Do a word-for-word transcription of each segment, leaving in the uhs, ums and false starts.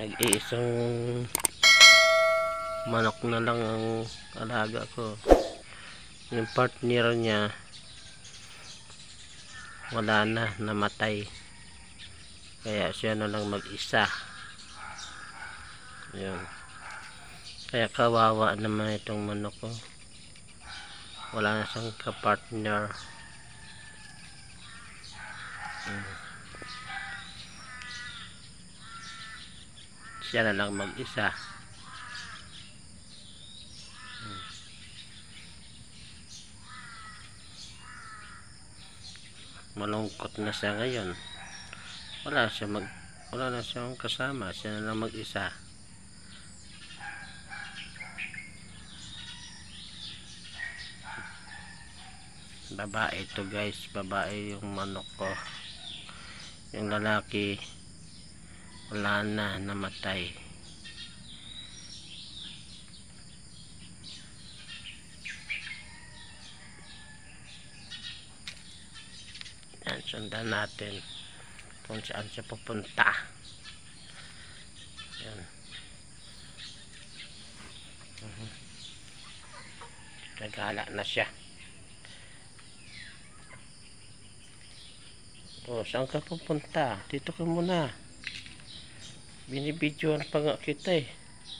Nag-iisang manok na lang ang alaga ko. Yung partner niya wala na, namatay, kaya siya na lang mag-isa. Yun, kaya kawawa naman itong manok ko, wala na siyang kapartner. hmm. Siya na lang mag-isa. hmm. Malungkot na siya ngayon, wala siya mag wala na siyang kasama, siya na lang mag-isa. Babae to guys, babae yung manok ko. Yung lalaki wala na, namatay. Yan, sundan natin kung saan siya pupunta. Yan. uh-huh. Naghala na siya. O, saan ka pupunta? Dito ka muna, binibidyoan pa nga kita eh.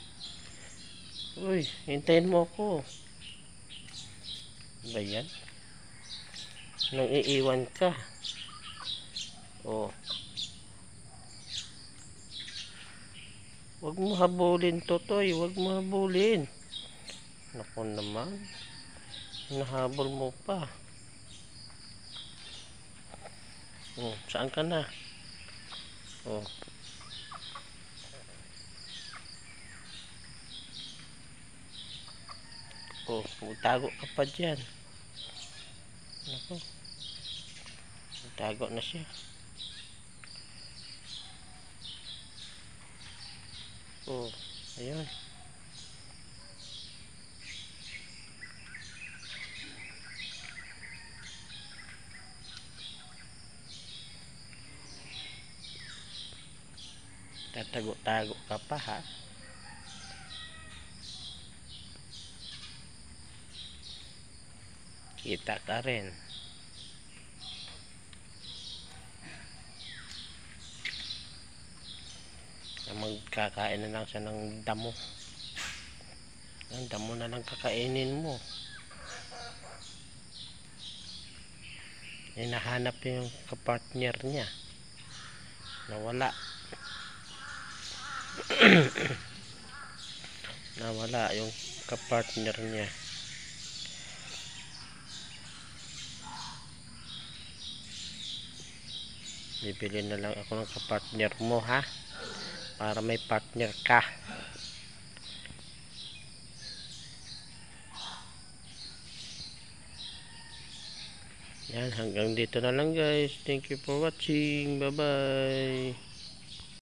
Uy, hintayin mo ako. Ba yan? Nang iiwan ka. O, wag mo habulin, Totoy, wag mo habulin. Naku naman, nahabol mo pa. O, saan ka na? O, o, magtago ka pa dyan. Naku, magtago na siya. Oh, ayun. Tatago-tago ka pa ha. Kita ka rin. Magkakain na lang siya ng damo. Ang damo na lang kakainin mo. Hinahanap yung kapartner niya, nawala. Nawala yung kapartner niya. Bibili na lang ako ng kapartner mo ha, para may partner ka. Yan, hanggang dito na lang guys. Thank you for watching. Bye bye.